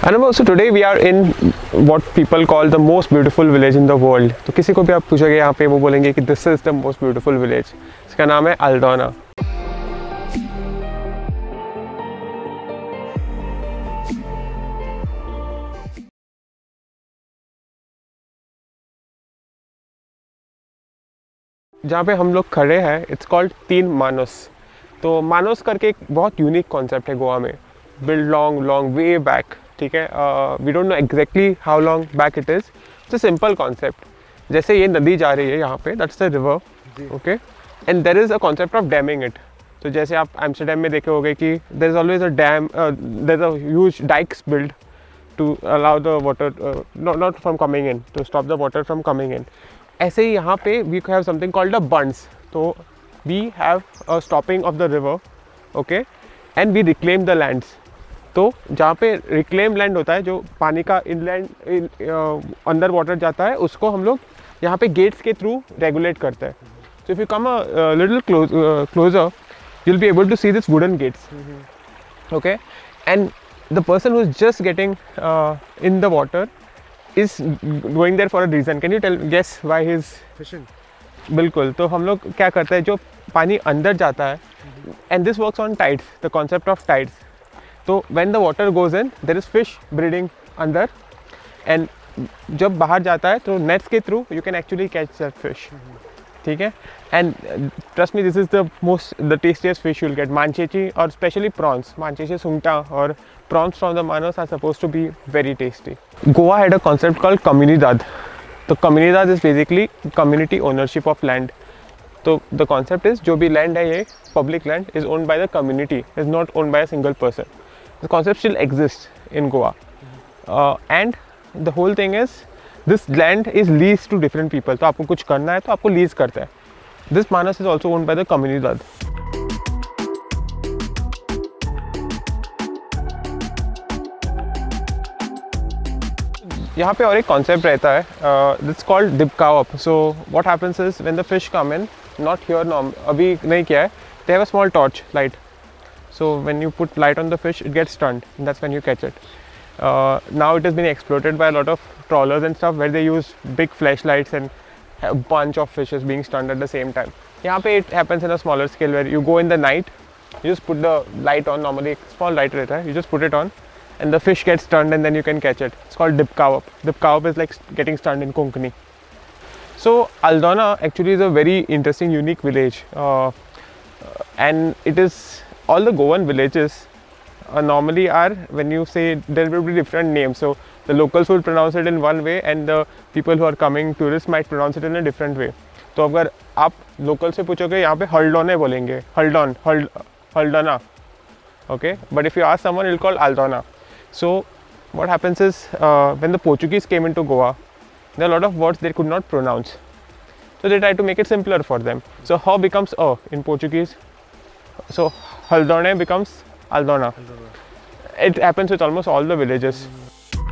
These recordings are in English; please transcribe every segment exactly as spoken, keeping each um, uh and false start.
Anubhav, so today we are in what people call the most beautiful village in the world. तो किसी को भी आप पूछोगे यहाँ पे वो बोलेंगे कि this is the most beautiful village. इसका नाम है अल्दोना. जहाँ पे हम लोग खड़े हैं इट्स कॉल्ड तीन मानस. तो मानस करके एक बहुत यूनिक कॉन्सेप्ट है गोवा में. Build long long way back. ठीक है, we don't know exactly how long back it is. It's a simple concept. जैसे ये नदी जा रही है यहाँ पे, that's the river. Okay, and there is a concept of damming it. तो जैसे आप एम्स्टरडैम में देखे होंगे कि there is always a dam, there is a huge dikes build to allow the water not from coming in, to stop the water from coming in. ऐसे ही यहाँ पे we have something called a bunds. तो we have a stopping of the river. Okay, and we reclaim the lands. तो जहाँ पे reclaim land होता है, जो पानी का इनलैंड इन, अंडर वाटर जाता है, उसको हम लोग यहाँ पे गेट्स के थ्रू रेगुलेट करते हैं. So if you come a little closer you will be able to see this wooden gates. Okay, and the person who is just getting in the water is going there for a reason. Can you tell guess why he's fishing? बिल्कुल. तो हम लोग क्या करते हैं, जो पानी अंदर जाता है, and this works on tides, the concept of tides. तो when the water goes in, there is fish breeding अंदर, and जब बाहर जाता है तो nets के through you can actually catch that fish. ठीक है, and uh, trust me, this is the most the tastiest fish you'll get. Manchechi or especially prawns, Manchechi sungta or prawns from the Manos are supposed to be very tasty. Goa had a concept called Comunidad. So Comunidad is basically community ownership of land. So the concept is जो भी land है ये public land is owned by the community, is not owned by a single person. The concept still exists in Goa, uh, and the whole thing is this land is leased to different people. तो आपको कुछ करना है तो आपको lease करता है. This Manas is also owned by the Comunidad. यहाँ पे और एक कॉन्सेप्ट रहता है, that's called dip cow up. So what happens is when the fish come in, not here norm, अभी नहीं किया है, they have a small torch light. So when you put light on the fish it gets turned, that's when you catch it. Now it is been exploited by a lot of trawlers and stuff where they use big flash lights and a bunch of fishes being stunned at the same time. यहाँ पे it happens in a smaller scale where you go in the night, you just put the light on, normally small light रहता है, you just put it on and the fish gets stunned and then you can catch it. It's called dip cow up. Dip cow up is like getting stunned in Konkani. So Aldona actually is a very interesting, unique village, uh, and it is all the Goan villages uh, normally are, when you say, there will be different names. So the locals will pronounce it in one way and the people who are coming, tourists, might pronounce it in a different way. तो अगर आप local से पूछोगे यहाँ पे हल्डोने बोलेंगे, हल्डोन, हल्ड हल्डोना. Okay, but if you ask someone, he'll call Aldona. So what happens is uh, when the Portuguese came into Goa, there are a lot of words they could not pronounce. So they tried to make it simpler for them. So how becomes a in Portuguese? So Haldone becomes Aldona. Aldona. It happens with almost all the villages. Mm.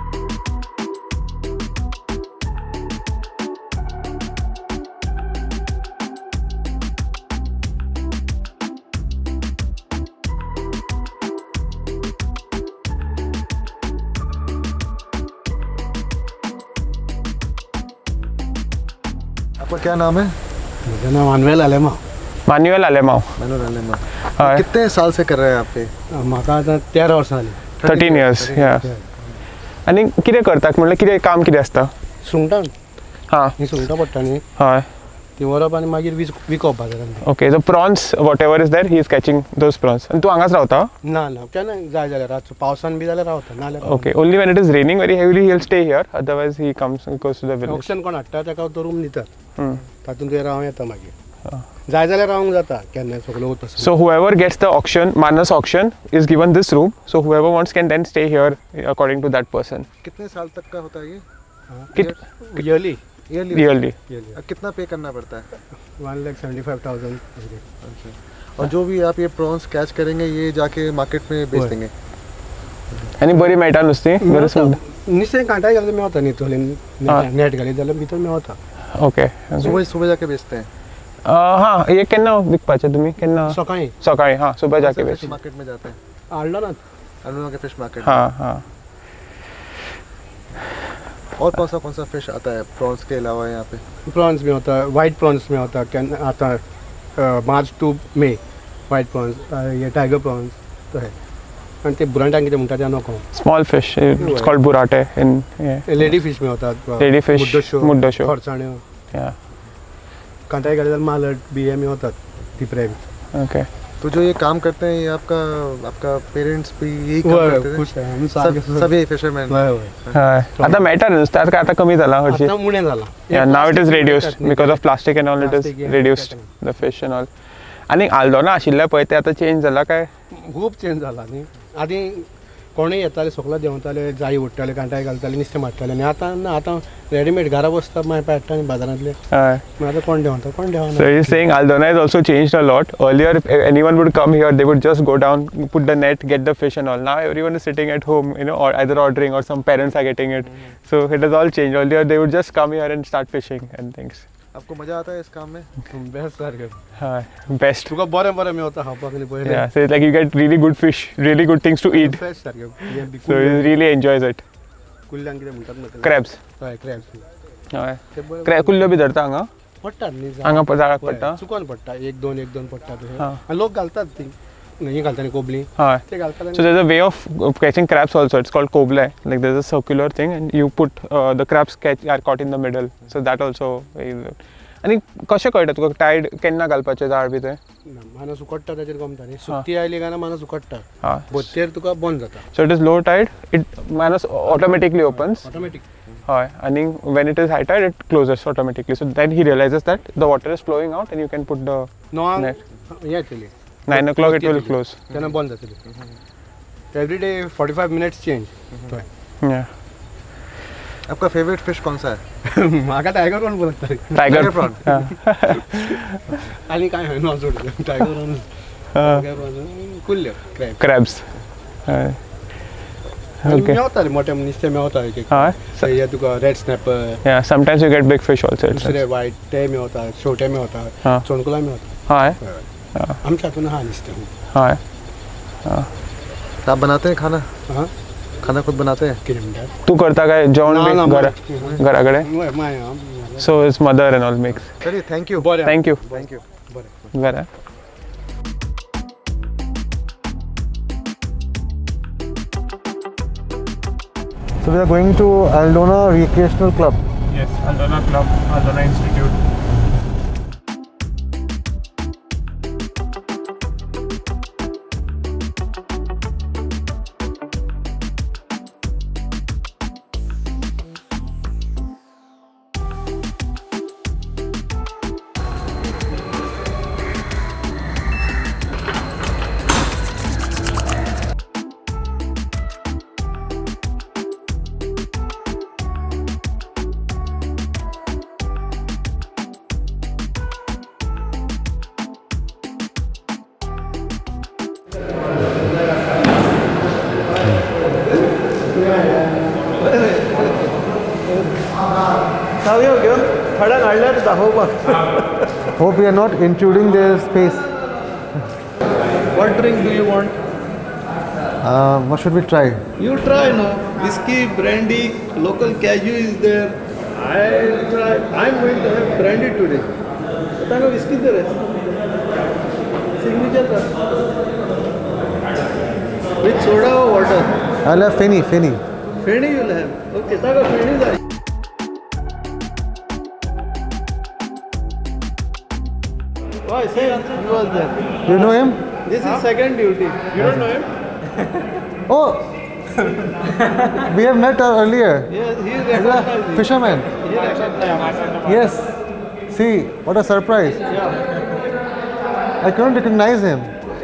आपका क्या नाम है? मेरा नाम मानुएल अलेमाओ. मानुएल अलेमाओ. मानुएल अलेमाओ. कितने साल से कर रहे हैं आप पे? म्हाका आता तेरा वर्सां जालीं. Thirteen years. या. आनी कितें करतात म्हणल्यार कितें काम कितें आसता? सुंगटां. हां. ही सुंगटां पडटा न्ही. हय. ती व्हरप आनी मागीर विकप बाजारांत. Okay, so prawns whatever is there, he is catching those prawns. आनी तूं हांगाच रावता? ना ना, केन्ना जाय जाल्यार रातचो पावसान बी जाल्यार रावता, नाल्यार. Okay, only when it is raining very heavily he will stay here, otherwise he comes goes to the village. Auction कोण हाडटा ताका तो रूम दितात. तातूंत तुवें रावं येता मागीर. जाय जाल्यार रावंक जाता केन्नाय सगळो वता. So whoever gets the auction, Manas auction, is given this room. So whoever wants can then stay here according to that person. कितने साल तक का होता है ये? कित ईयरली. ईयरली. ईयरली. अब कितना पे करना पड़ता है? One lakh seventy five thousand. और जो भी आप ये प्रॉन्स कैच करेंगे ये जाके मार्केट में बेच देंगे? आणि बरी मेळटा नुस्तीं? बरें सुंगटां. नुस्तें कांटाय घालता मेवता न्ही, थोडे नेट घालीत जाल्यार भितर मेवता. ओके. सुबह सुबह जाके बेचते हैं? हां, हे केन्ना विकपाचें तुमी? केन्ना? सकाळी. सकाळी. हां, सुबह जाके बेच. मार्केट में जाते हैं? आल्दोना. अल्दोना के फिश मार्केट. हां हां. और कौन सा कौन सा फिश आता है प्रॉन्स के अलावा यहाँ पे? प्रॉन्स में होता है, वाइट प्रॉन्स में होता है, कैन आता है March to May white prawns, ये टाइगर प्रॉन्स तो है. आणि ते बुराटे कितें म्हणटा तें नको. Small fish, it's called burrate in yeah. Lady fish में होता है. Lady fish, मुड्डोशो. खरसाण्यो. Yeah. कांटाई घालतात मालट बिये में होतात तिपरे. Okay. तो जो ये काम करते हैं ये आपका आपका पेरेंट्स भी यही काम करते खुश आहे आम्ही सब सारखे सब यही फिशरमैन. होय होय. Uh, आता मेटर नुस्त्यात काय आता कमी झाला हरशी. आता मुणे झाला. Yeah, now it is reduced because of plastic and all. It is reduced the fish and all. आणि आल्दोना आशिल्ले पळय ते आता चेंज जाला काय? खूप चेंज झाला न्ही. आधी कोणीय येताले सगळं देंवताले, जाई उडटाले, कांटाय घालताले, नुस्तें मारताले आनी आतां ना आतां रेडीमेड घरा बसता मागीर पेट्टा बाजारांतले. हय. मागीर आतां कोण देंवता कोण देंवना. So he's saying Aldona has also changed a lot. Earlier, if anyone would come here, they would just go down, put the net, get the fish and all. Now everyone is sitting at home, you know, or either ordering or some parents are getting it. Mm-hmm. So it has all changed. Earlier, they would just come here and start fishing and things. आपको मजा आता है इस काम में? Best सारकें. हाँ, best. तुका बरें बरें मेवता खावपाक न्ही पळय. Yeah, so it's like you get really good fish, really good things to eat. Best सारकें. So he really enjoys it. कुल्ल्यांक कितें म्हणटात म्हाका. Crabs. हय क्रॅब्स. हय. क्रॅब कुल्ल्यो बी धरता हांगा? पडटात न्ही. हांगा जाळाक पडटा? चुकोन पडटा. एक दोन एक दोन पडटात. हां. आनी लोक घालतात ती. हे घालता न्ही कोबली. हय. ते घालतात. So there's a way of catching crabs also. It's called koblai. Like there's a circular thing and you put uh, the crabs catch are caught in the middle. So that also. आणि कशें कळटा तुका tied केन्ना घालपाचें जाळ B तें? मानस उकडटा ताचेर गमता न्ही. सुकी आयली काय मानस उकडटा. हां. बोतेर तुका बंद जाता. So it is low tide, it मानस automatically opens. ऑटोमॅटिक. हय. आणि when it is high tide, it closes automatically. So then he realizes that the water is flowing out and you can put the णवांक net. हे येतली. Nine o'clock it will close. तेन्ना बंद जातली. Every day forty five minutes change. Yeah. आपका favourite fish कौन सा है? म्हाका tiger prawn बोलतात. Tiger prawn. आणि काय नो जोड टायगर प्रॉन. टायगर प्रॉन कुल्ल्यो क्रॅब. Crabs. हय. Okay. मेवताले मोठे नुस्तें मेवता एक एक. हय. हे तुका red snapper. Yeah, sometimes you get big fish also. It's दुसरे वायट ते मेवता, छोटे मेवता, हां. चोणकुला मेवता. हय. आमच्या हातून हा नुस्तें. हय. आप बनाते हैं खाना? हां. खाना खुद बनाते हैं? कितें म्हणटात? तू करता काय जेवण बी घरा घरा कडेन? होय माय. So his mother and all makes. चलिए थैंक यू. बरें. Thank you. Thank you. बरें. Bye. So we are going to Aldona Recreational Club. Yes, Aldona Club, Aldona Institute. Hope we are not intruding their space. What drink do you want? Uh, what should we try? You try no. Whiskey, brandy, local cashew is there. I try. I'm going to have brandy today. Taga whiskey there. Signature ka. With soda or water? I'll have Feni, Feni. Feni you'll have. Okay, taga Feni da. Why say he was there? You know him? This is second duty. You don't know him? Oh, we have met uh, earlier. Yes, he He's recognized a you. fisherman. He recognized Yes. See, what a surprise. you. Yeah. I couldn't recognize him.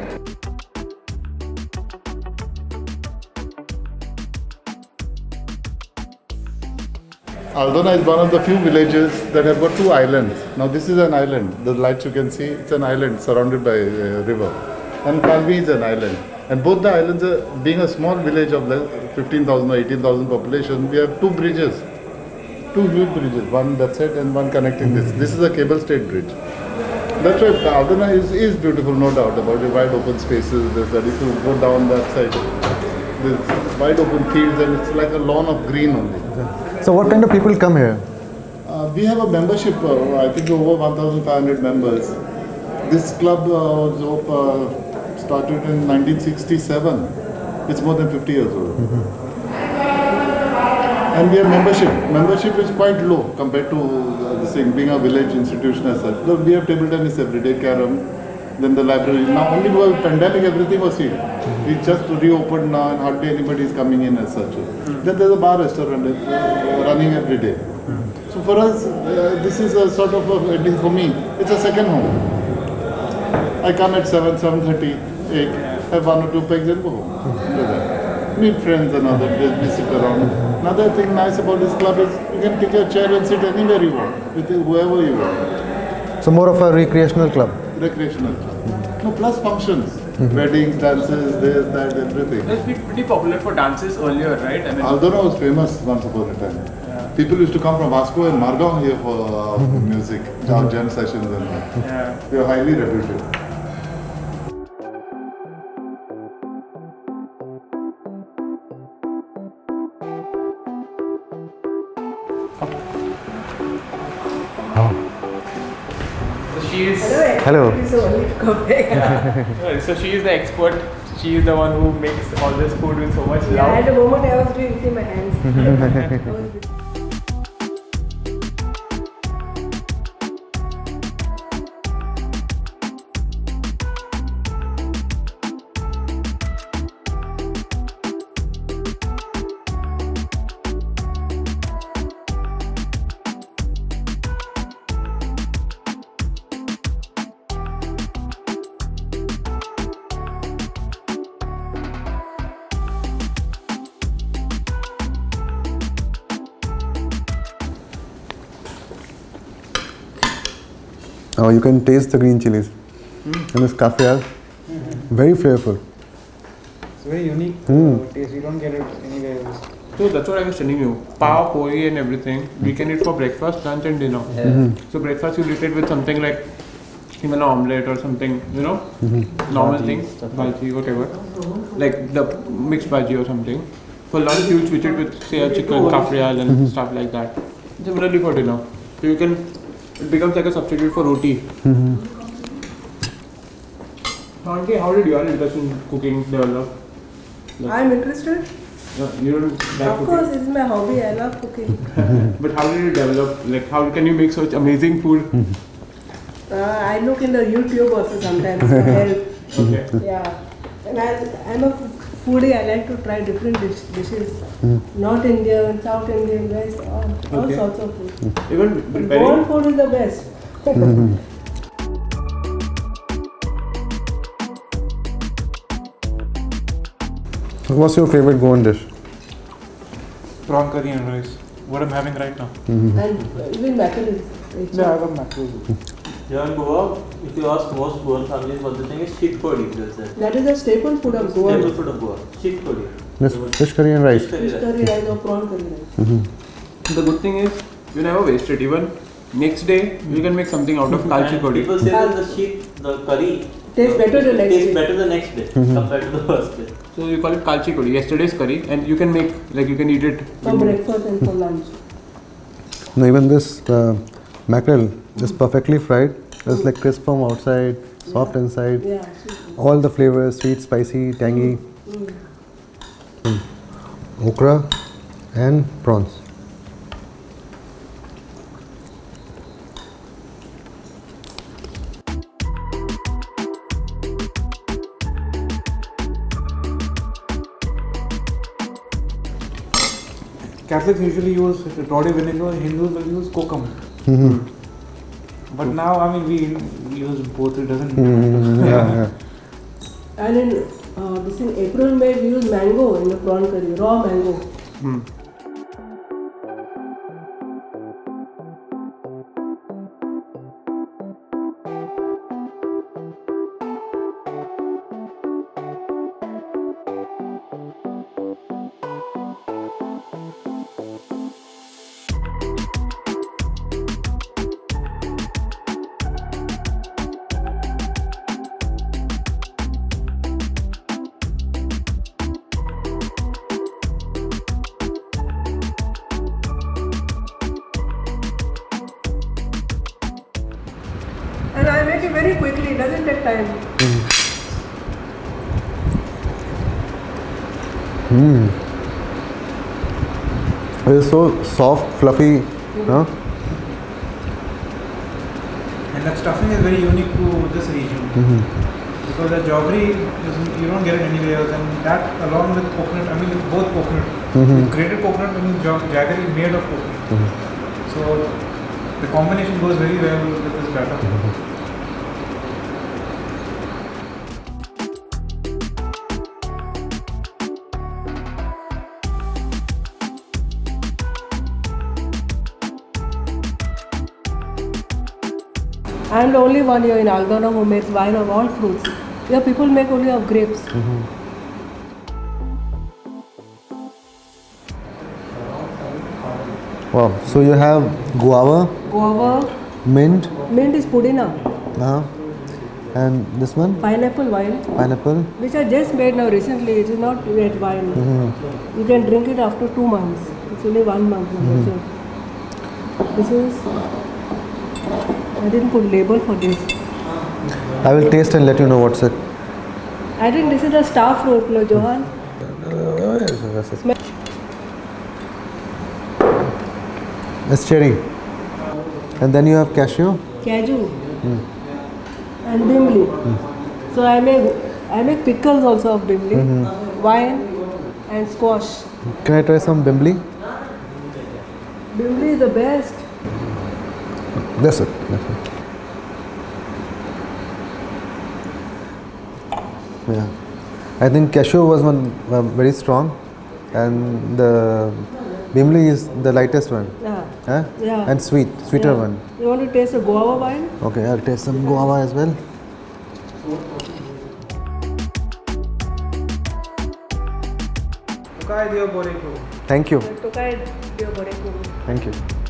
Aldona is one of the few villages that have got two islands. Now this is an island. The lights you can see, it's an island surrounded by a river. And Kalvi is an island. And both the islands, are, being a small village of fifteen thousand or eighteen thousand population, we have two bridges. Two huge bridges, one that side and one connecting this. This is a cable stayed bridge. That's why Aldona is, is beautiful, no doubt about it. Wide open spaces, there's that if you go down that side, there's wide open fields and it's like a lawn of green only. So what kind of people come here? Uh, we have a membership, uh, I think over one thousand five hundred members. This club uh, was op- uh, started in nineteen sixty-seven. It's more than fifty years old. Mm-hmm. And we have membership. Membership is quite low compared to uh, this thing, being a village institution as such. Look, we have table tennis every day, carom, then the library. Now only because of pandemic everything was sealed. Mm-hmm. It just reopened now and hardly anybody is coming in as such. Mm-hmm. Then there's a bar restaurant uh, running every day. Mm-hmm. So for us, uh, this is a sort of, a, at least for me, it's a second home. I come at seven, seven thirty, eight, have one or two pegs and go home. Mm-hmm. Meet friends and other days, we sit around. Another thing nice about this club is you can take your chair and sit anywhere you want, with whoever you want. So more of a recreational club. Recreational club. No, plus functions. Mm-hmm. Weddings, dances, this, that, everything. It was pretty popular for dances earlier, right? I mean, Aldona was famous once upon a time. Yeah. People used to come from Vasco and Margao here for uh, music, our jam sessions and that. Yeah. They are highly reputed. So she is. Hello. Uh, so she is the expert. She is the one who makes all this food with so much love. Yeah, at the moment I was doing, see my hands. I was- Oh, you can taste the green chilies. Mm. And this kaffir, mm-hmm. very flavorful. It's very unique Mm. uh, taste. You don't get it anywhere else. So that's what I was telling you. Pav, poi and everything. We can eat for breakfast, lunch and dinner. Mm-hmm. So breakfast you eat it with something like even an omelette or something, you know, Mm-hmm. normal thing, bhaji, whatever. Like the mixed bhaji or something. For lunch you switch it with say a chicken, kafrial and Mm-hmm. stuff like that. Similarly for dinner. So you can, it becomes like a substitute for roti. Mm-hmm. Auntie, how did your interest in cooking develop? Like, I'm interested. no, you don't like Of cooking? course, it's my hobby. I love cooking. But how did it develop? Like, how can you make such amazing food? Uh, I look in the YouTube also sometimes for help. Okay. Yeah. And I, I'm a foodie. I like to try different dish, dishes. North Indian, South Indian, West, all, all Okay. sorts of food. Even But preparing. Goan food is the best. What's your favorite Goan dish? Prawn curry and rice. What I'm having right now. And even mackerel. Yeah, I got mackerel. Here in Goa, if you ask most Goan families, what they think is sheep curry. They'll say. That is the staple food of Goa. Staple food of Goa. Sheep curry. Yes, fish curry and rice. Fish curry. Fish curry rice or prawn curry rice. The good thing is, you never waste it. Even next day, you can make something out of kalchi And curry. people say that the sheep, the curry, Tastes better the next tastes day. better the next day compared to the first day. So you call it kalchi curry, yesterday's curry, and you can make, like you can eat it. For breakfast and for lunch. No, even this uh, mackerel is perfectly fried. It's like crisp from outside, soft inside. Yeah. sweet. All the flavors, sweet, spicy, tangy. Mm. Okra and prawns. Catholics usually use toddy vinegar. Hindus will use kokum. Mm-hmm. But now, I mean, we use both. It doesn't Mm-hmm. matter. Yeah, yeah. And in uh, this in April, May, we use mango in the prawn curry, raw mango. Hmm. make it very quickly. It doesn't take time. Mm. It is so soft, fluffy. Huh? And that stuffing is very unique to this region. Mm-hmm. Because the jaggery, is, you don't get it anywhere else, and that along with coconut, I mean with both coconut, Mm-hmm. with grated coconut and jag- jaggery made of coconut. Mm-hmm. So the combination goes very well with this batter. Mm-hmm. I'm the only one here in Algona who makes wine of all fruits. Here people make only of grapes. Mm-hmm. Wow. So you have guava, Guava, mint, mint is pudina, uh, and this one, pineapple wine, pineapple. which I just made now recently. It is not yet wine. Mm-hmm. You can drink it after two months. It's only one month now. Mm-hmm. So this is, I didn't put label for this. I will taste and let you know what's it. I think this is a star fruit, no, Johan? It's cherry. And then you have cashew. Cashew Mm. and bimli. So I make I make pickles also of bimli, Mm-hmm. wine and squash. Can I try some bimbli? Bimli is the best. That's it. That's it. Yeah. I think cashew was one uh, very strong, and the bimbli is the lightest one. Yeah. Huh? Yeah. And sweet, sweeter Yeah. one. You want to taste a guava wine? Okay, I'll taste some guava as well. Tokai Diyo Boreko. Thank you. Tokai Diyo Boreko. Thank you.